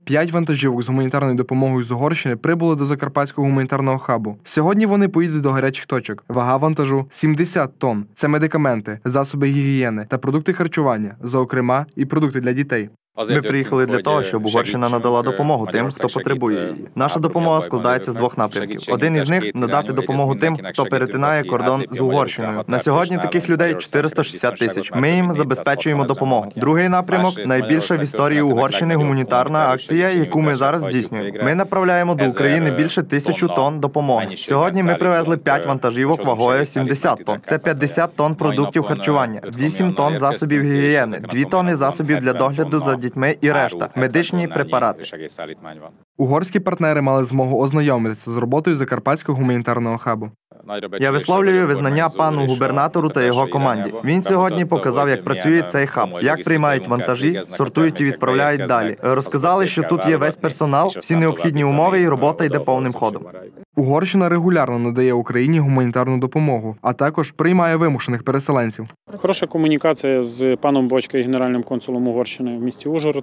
5 вантажівок з гуманітарною допомогою з Угорщини прибули до Закарпатського гуманітарного хабу. Сьогодні вони поїдуть до гарячих точок. Вага вантажу – 70 тонн. Це медикаменти, засоби гігієни та продукти харчування, зокрема і продукти для дітей. Ми приїхали для того, щоб Угорщина надала допомогу тим, хто потребує її. Наша допомога складається з двох напрямків. Один із них – надати допомогу тим, хто перетинає кордон з Угорщиною. На сьогодні таких людей 460 тисяч. Ми їм забезпечуємо допомогу. Другий напрямок – найбільша в історії Угорщини гуманітарна акція, яку ми зараз здійснюємо. Ми направляємо до України більше 1000 тонн допомоги. Сьогодні ми привезли 5 вантажівок вагою 70 тонн. Це 50 тонн продуктів харчування, 8 тонн засобів гігієни, 2 тонни засобів для догляду за дітьми і решта – медичні препарати. Угорські партнери мали змогу ознайомитися з роботою Закарпатського гуманітарного хабу. Я висловлюю визнання пану губернатору та його команді. Він сьогодні показав, як працює цей хаб, як приймають вантажі, сортують і відправляють далі. Розказали, що тут є весь персонал, всі необхідні умови і робота йде повним ходом. Угорщина регулярно надає Україні гуманітарну допомогу, а також приймає вимушених переселенців. Хороша комунікація з паном Бочкою, генеральним консулом Угорщини в місті Ужгород.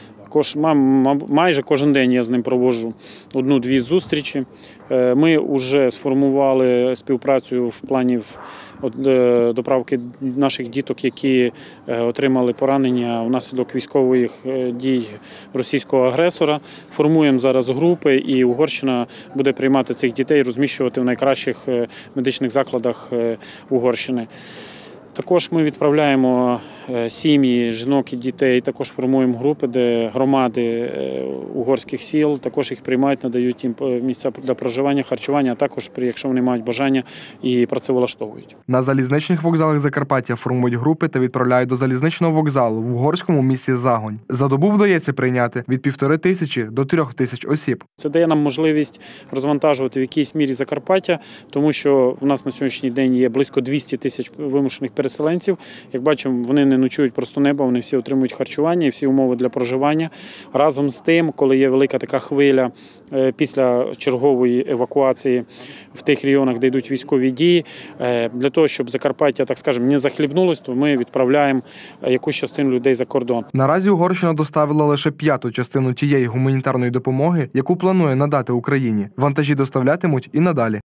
Майже кожен день я з ним проводжу одну-дві зустрічі. Ми вже сформували співпрацю в плані доправки наших діток, які отримали поранення внаслідок військових дій російського агресора. Формуємо зараз групи, і Угорщина буде приймати цих дітей, розміщувати в найкращих медичних закладах Угорщини. Також ми відправляємо сім'ї, жінок і дітей, також формуємо групи, де громади угорських сіл, також їх приймають, надають їм місця для проживання, харчування, а також, якщо вони мають бажання, і працевлаштовують. На залізничних вокзалах Закарпаття формують групи та відправляють до залізничного вокзалу в угорському місті Загонь. За добу вдається прийняти від 1500 до 3000 осіб. Це дає нам можливість розвантажувати в якійсь мірі Закарпаття, тому що в нас на сьогоднішній день є близько 200 тисяч вимушених переселенців. Як бачимо, вони не ночують просто неба, вони всі отримують харчування і всі умови для проживання. Разом з тим, коли є велика така хвиля після чергової евакуації в тих регіонах, де йдуть військові дії, для того, щоб Закарпаття, так скажемо, не захлібнулось, то ми відправляємо якусь частину людей за кордон. Наразі Угорщина доставила лише 5-ту частину тієї гуманітарної допомоги, яку планує надати Україні. Вантажі доставлятимуть і надалі.